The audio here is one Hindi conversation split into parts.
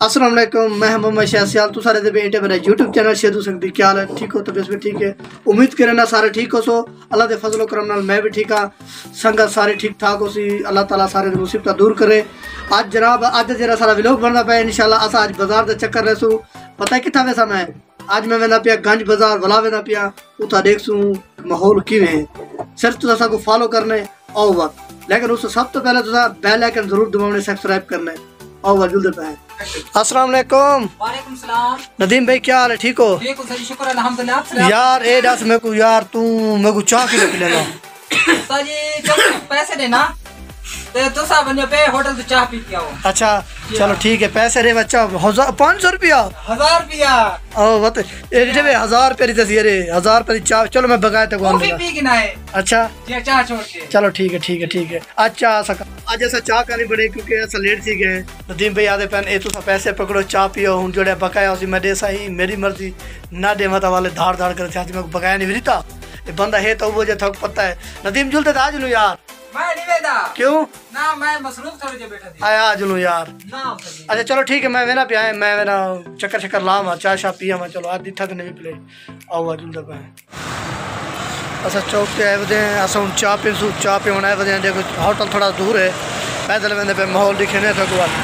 अस्सलाम वालेकुम, मैं मोहम्मद शासियाल। तू सारे बेटे मेरा यूट्यूब चैनल शेदू सकती क्या हाल है? ठीक हो? तबीयत भी ठीक है? उम्मीद करें ना सारे ठीक हो सो। अल्लाह के फजलो करम नाल मैं भी ठीक हाँ। संगत सारे ठीक ठाक हो सी। अल्लाह ताला सारे मुसीबत दूर करे। आज जनाब अज जरा सारा व्लॉग बनना पाया इंशाल्लाह। अस आज बाजार का चक्कर रहसू। पता है कितना वैसा मैं आज मैं वेंदा पिया गंज बाजार वला वेंदा पिया। उता देखसूँ माहौल किवें है। सिर्फ तुसा को फॉलो करने आओ वक्त, लेकिन उससे सब तो पहले तुसा बेल आइकन जरूर दबाने, सब्सक्राइब करना है। आओ वक्त जल्दी पे। अस्सलाम वालेकुम। वालेकुम सलाम। नदीम भाई क्या हाल है? ठीक हो? ठीक हो सर, शुक्र अल्हम्दुलिल्लाह। यार ए दस मेरे को यार तू मेरे को चाह किलो पिलेगा? सर जी चलो पैसे देना ते तुसा बनो पे होटल से चाह पी के आओ। अच्छा चलो ठीक है, पैसे रे बच्चा 500 रुपया 1000 रुपया। ओ बत ए रे 1000 रुपया दी तसी रे 1000 रुपया दी चाह। चलो मैं बगाए तो कौन कॉफी पी के ना है। अच्छा ये चाह छोड़ के चलो ठीक है ठीक है ठीक है। अच्छा सका आज ऐसा चाह का नहीं बने क्योंकि ऐसा लेट सी गए। नदीम भाई आदे पैन ए तुसा पैसे पकड़ो चाह पियो। हुन जोड़े बकाया उसी मैं दे सही मेरी मर्जी ना दे मत वाले धाड़ धाड़ कर चाहती मैं बकाया नहीं विता। ये बंदा है तो वो जो थक पता है। नदीम जुलते आज लूं यार। मैं नहीं वेदा। क्यों? ना मैं मसरूफ थोड़े जे बैठा थी। आया आज लूं यार। ना सर। अच्छा चलो ठीक है, मैं वेना पिया मैं वेना चक्कर चक्कर लामा चाय शाह पिया मैं। चलो आदि थक नहीं प्ले आओ आज जुलते पे। अच्छा चौक पे आए बदे अस हूँ चाह पीसू चाह पियोना है बदे। देखो होटल थोड़ा दूर है, पैदल वेंदे पे माहौल दिखे नहीं थको वाल।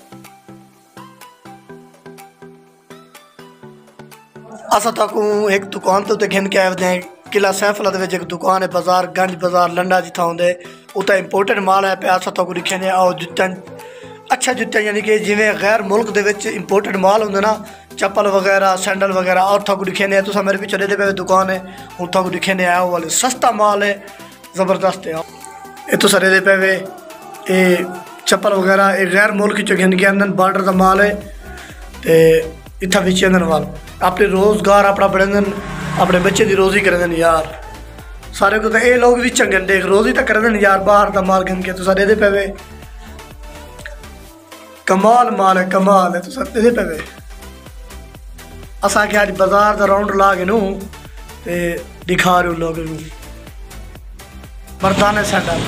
असा तक एक दुकान तो घिन के आए बदे किला सैफला दे एक दुकान है बाजार गंज बाजार लंडा जिथा होंगे उतना इंपोर्टेड माल है पे। असा तक दिखे ने आओ जुत्ता अच्छा जुत्ता यानी कि जिमें गैर मुल्क दे विच इंपोर्टेड माल होंगे ना चप्पल वगैरह सैंडल वगैरह और थक दिखे ने। तुसा मेरे पीछे दे पे दुकान है हूँ थक दिखे ने आओ वाले सस्ता माल है ज़बरदस्त है। ये तो सरे दे पे ये चप्पल वगैरह ये गैर मुल्क चो घिन के अंदर बार्डर का माल है तो इतना बेचे अंदर माल अपने रोज़गार अपना बढ़ेंदन अपने बच्चे की रोज़ी करें यार। सारे को तो ये लोग भी चंगे देख रोज़ी तो करें यार बाहर का माल गिन के। तो सारे दे पे कमाल माल है कमाल है। तो सारे दे पे असा के आज बाजार का राउंड ला के नू ते दिखा रहे लोग मर्दाने सैंडल।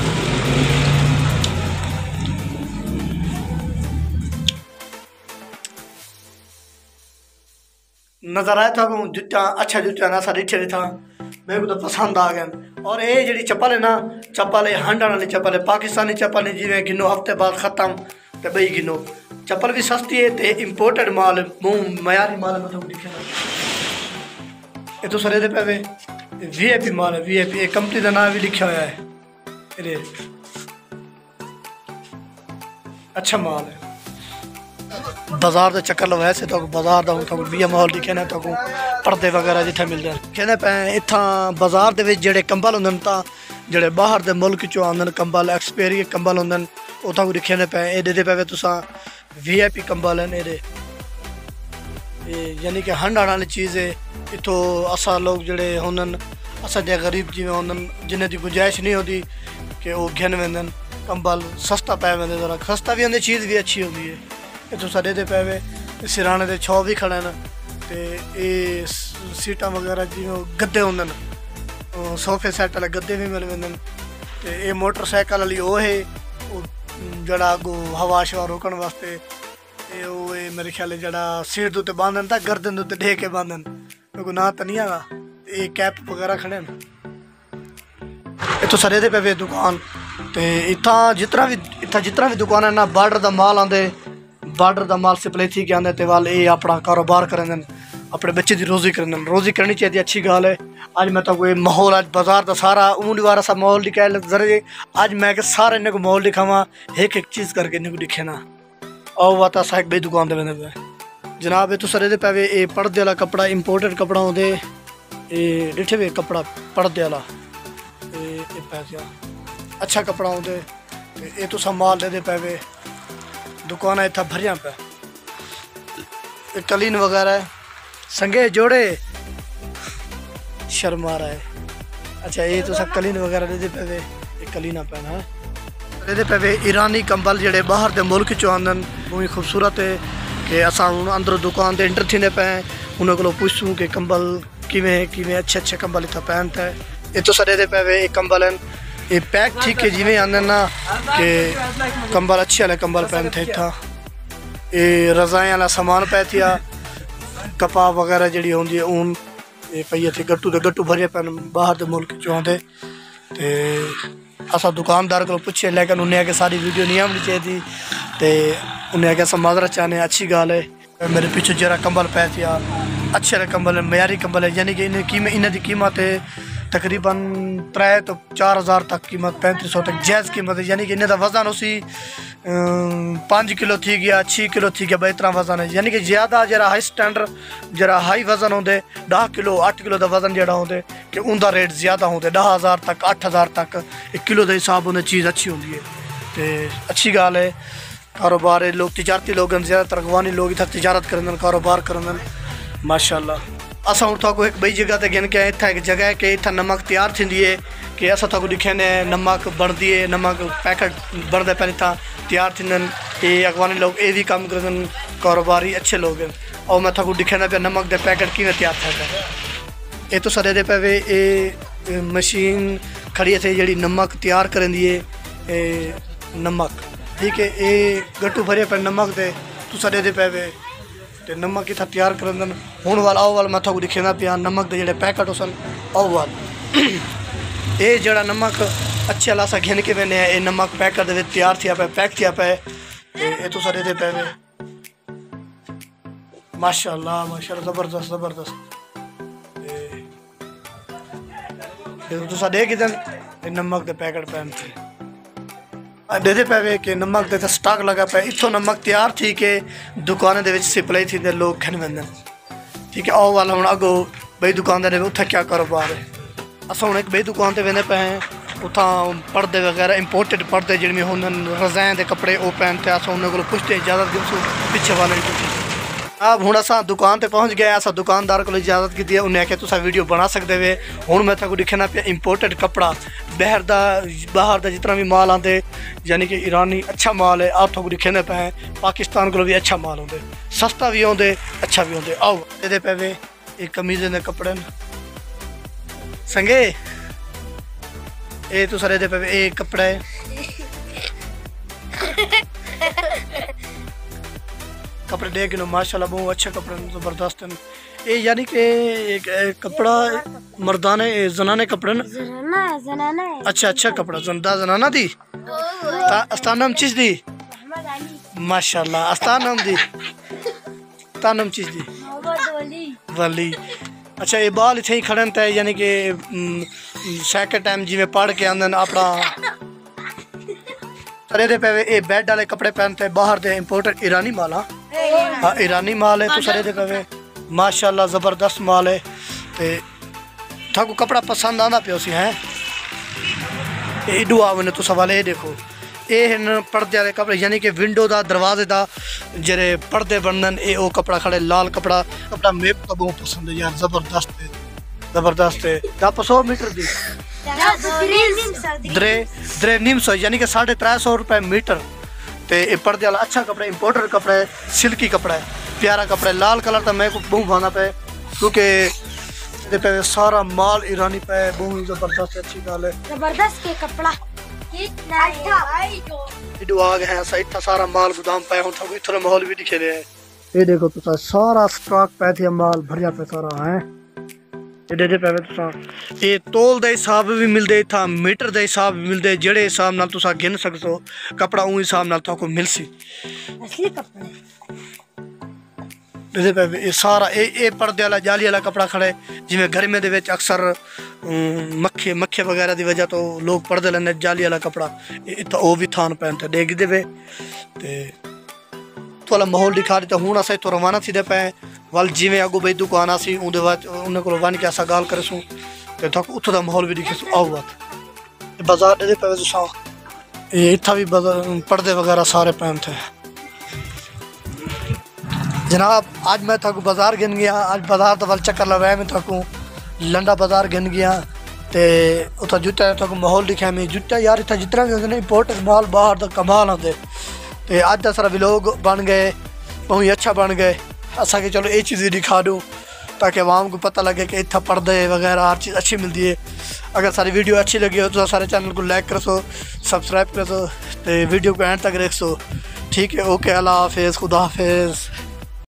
नजर आया था जुत्ता अच्छा जुत्ता ना सा डिठे था मेरे को तो पसंद आ गया। और ये जी चप्पल है ना चप्पल है हंडन वाली चप्पल है पाकिस्तानी चप्पल है जिमें गिनो हफ्ते बाद खत्म तो बई गिनो। चप्पल भी सस्ती है तो इंपोर्टेड माल मुँह मयारी माल मतलब दिखे ये तो सरे दे पे VIP माल है VIP कंपनी का नाम भी लिखा हुआ है। ये अच्छा माल है। बाजार का चक्कर लो वैसे तो बाजार का तो भी माहौल दिखे ना तो पर्दे वगैरह जिथे मिल जाए कहने पे इतना बाजार के जोड़े कंबल होंगे तो जोड़े बाहर के मुल्क चो आंदन कंबल एक्सपेरी कंबल होंगे उतना दिखे पे ये पे तुसा VIP कंबल हैं ये यानी कि हंड वाली चीज़ है। इतों असा लोग जोड़े होंगे असा जे गरीब जिमें होंगे जिन्हें की गुंजाइश नहीं होती कि वो घिन वेंदन कंबल सस्ता पै वेंदे जरा सस्ता भी होंगे चीज़ भी अच्छी होती है। इतों सारे दे पे सिराने के छौ भी खड़े न तो ये सीटा वगैरह जिमें गद्दे होंगे सोफे सैट वाले गद्दे भी मिल वेंदे तो ये मोटरसाइकिल वाली वो है जड़ा अगो हवा शवा रोकने वास्ते वो मेरे ख्याल जड़ा सीट उत्ते बांधन था गर्दन उत्ते ढे के बांधन क्योंकि ना तो नहीं आगा ये कैप वगैरह खड़े न। इतों सारे दे पे दुकान तो इतना जितना भी दुकान है ना बार्डर का माल आते बार्डर का माल सप्लाई थी के आते वाल ये अपना कारोबार करें अपने बच्चे की रोज़ी करें रोज़ी करनी चाहिए अच्छी गाल है। आज मैं तो कोई माहौल आज बाजार का सारा ऊँट वारा सा माहौल दिखाए जरे आज मैं के सारे इन्हें को माहौल दिखावा एक एक चीज़ करके इन्हें को दिखे ना और वह तो साइक बई दुकान दे मैंने पे जनाब ये तो सरे दे पे ये पर्दे वाला कपड़ा इंपोर्टेड कपड़ा होंगे ये डिठे वे कपड़ा पर्दे वाला ये पैसा अच्छा कपड़ा होंगे ये तो सब माल दे पे दुकान इतना भरिया पे कलीन वगैरह संगे जोड़े शर्म आ रहा है। अच्छा ये तो सब कलीन वगैरह दे पे कलीना पहना है दे पे ईरानी कंबल जड़े बाहर के मुल्क चो आंदन बहुत खूबसूरत है कि असा हूँ अंदर दुकान से इंटर थी पे उन्होंने को पूछूँ कि कंबल किमें अच्छे कंबल इतना पहनता है। ये तो सरे दे पे कंबल हैं ये पैक ठीक है जिमें आंदन ना कि कंबल अच्छे वाले कंबल पहनते था ये रजाएं वाला सामान पै थिया कपा वगैरह जी होंगी ऊन ये पई थी गट्टू के गट्टू भरे पैन बाहर के मुल्क चो आते तो असा दुकानदार को पूछे लेकिन उन्हें आके सारी वीडियो नहीं आनी चाहिए तो उन्हें आके अस माजरत चाहने अच्छी गाल है मेरे पीछे जरा कंबल पै थिया अच्छे कंबल है मयारी कंबल है यानी कि इन्हें की कीमत है तकरीबन 3 तो 4,000 तक कीमत 3500 तक जायज़ कीमत है यानी कि इन्हें वज़न उसी 5 किलो थी गया 6 किलो थी गया भाई इतना वज़न है यानी कि ज़्यादा जरा हाई स्टैंडर्ड जरा हाई वज़न होंगे 10 किलो 8 किलो का वज़न जरा होंगे कि उनका रेट ज़्यादा होंगे 10,000 तक 8,000 तक 1 किलो के हिसाब होंगे चीज़ अच्छी होंगी है तो अच्छी गाल है कारोबार है लोग तजारती लोग ज़्यादातर अफगानी लोग इतना तजारत करें कारोबार करें माशाल्लाह असा हूँ थोड़ा एक बई जगह गिन के इतना एक जगह है कि इतना नमक तैयार थी है कि अस दिखे ने नमक बनती है नमक पैकेट बनते पे इतना तैयार थी ये अगवानी लोग ये भी काम कर कारोबारी अच्छे लोग हैं और मैं थोड़ा दिखे पे नमक के पैकेट कि तैयार थे ये तो सर दे पे ये मशीन खड़ी है जी नमक तैयार करेंदी है नमक ठीक है ये गट्टू भरे पे नमक दे तो सर दे पे तो नमक इतना तैयार कर हूँ वाल आओ वाल मैं थोड़ा दिखेंदा पिया नमक के जोड़े पैकेट हो सन आओ वाल ये जरा नमक अच्छे वाला घिन के वेने ये नमक पैकेट दे तैयार थिया पे पैक थिया पे ये तो सर दे पे माशाल्लाह माशाल्लाह ज़बरदस्त ज़बरदस्त तो सा देख नमक के पैकेट पैन थे दे पे कि नमक के स्टॉक लगा पे इतों नमक तैयार थी कि दुकान के सप्लाई थी लोग खन वेंदे ठीक है आओ वाला हूँ अगो बई दुकानदार उत्थे क्या कारोबार है अस हूँ एक बई दुकान पर वेंदे पे हैं उतना पर्दे वगैरह इंपोर्टेड पर्दे जिनमें होंगे रजाएं के कपड़े वो पहनते अस उन्होंने को पुछते इजाज़त दी पिछे वाले अब हूँ अस दुकान पर पहुँच गए अस दुकानदार को इजाज़त की उन्हें आख्या तुम वीडियो बना सकते वे हूँ मैं थोड़ा दिखना पे इंपोर्टेड कपड़ा बाहर का जितना भी माल आते यानी कि ईरानी अच्छा माल है आप थोड़ा दिखने पे हैं पाकिस्तान को भी अच्छा माल आते सस्ता भी आते अच्छा भी आते आओ ये पे वे एक कमीज़ के कपड़े संगे ये तो सर पे ये कपड़ा है कपड़े देख लो माशाल्लाह बहुत अच्छे कपड़े ज़बरदस्त हैं ये यानी कि एक कपड़ा मर्दाने जनाने कपड़े ना जनाना अच्छा अच्छा कपड़ा जनाना दी अस्तानम चीज दी माशाल्लाह अस्तानम दी तानम चीज दी वली अच्छा ये बाल इतने ही खड़न थे यानी कि सैकेंड टाइम जिमें पढ़ के आंदन अपना सरे पे ये बेड वाले कपड़े पहनते बाहर दे इंपोर्टेड ईरानी माल हाँ ईरानी माल है तो सरे दे पे माशाल्लाह ज़बरदस्त माल है तो थाको कपड़ा पसंद आना पे उसी हैं एडू आवे तो सवाल ये देखो ये हैं पर्दे वाले कपड़े यानी कि विंडो का दरवाजे का जेरे पर्दे बनन ये वो कपड़ा खड़े लाल कपड़ा कपड़ा मेरे को बहुत पसंद है यार ज़बरदस्त है ज़बरदस्त है 100 मीटर दी द्रे 900 यानी कि 350 रुपये मीटर तो ये पर्दे वाला अच्छा कपड़ा इंपोर्टेड कपड़ा है सिल्की कपड़ा है प्यारा कपड़ा है लाल कलर तो मैं को बहुत भाना पे क्योंकि पे सारा माल ईरानी पे बहुत ज़बरदस्त अच्छी गाल है जबरदस्त के कपड़ा आग है इतना सारा माल गोदाम पे हूँ थोड़ा थोड़ा माहौल भी दिखे रहे हैं ये देखो तो सारा स्टॉक पे थे माल भरिया पे सारा है ये पे तुसा ये तोल दे हिसाब भी मिलते था मीटर दे हिसाब भी मिलते जेड़े हिसाब नाल तुसा गिन सकते कपड़ा उस हिसाब नाल तो मिल सी असली कपड़ा ये सारा ये पर्दे वाला जाली वाला कपड़ा खड़े जिमें गर्मियों के अक्सर मक्खे मक्खे वगैरह की वजह तो लोग पर्दे लेंगे जाली वाला कपड़ा इतना वो भी थान पहनते देख दे थोड़ा माहौल दिखा दी तो हूँ अस इतों रवाना थी पे वाल जिमें अगू बई दुकान आसी उन्हें बाद उन्हें को वन के अस गाल करूँ तो उतों का माहौल भी दिखे आओ बात बाजार दे पे तुसा इतना भी पर्दे वगैरह सारे पहनते हैं जनाब आज मैं थकू बाजार गिन गया आज बाजार तो वाल चक्कर लगाया मैं थकूँ लंडा बाजार गिन गया तो उतना जुत्ता थकू माहौल दिखा मैं जुत्ता यार इतना जितना भी होंगे इंपोर्टेड माल बाहर तक कमाल आते तो अज का सारा व्लॉग बन गए बहुत ही अच्छा बन गए असा के चलो ये चीज़ दिखा दूँ ताकि आवाम को पता लगे कि इतना पर्दे वगैरह हर चीज़ अच्छी मिलती है अगर सारी वीडियो अच्छी लगी हो तो सारे चैनल को लाइक कर सो सब्सक्राइब कर सो तो वीडियो को एंड तक देख सो ठीक है, ओके, अल्लाह हाफिज़, खुदा हाफिज़।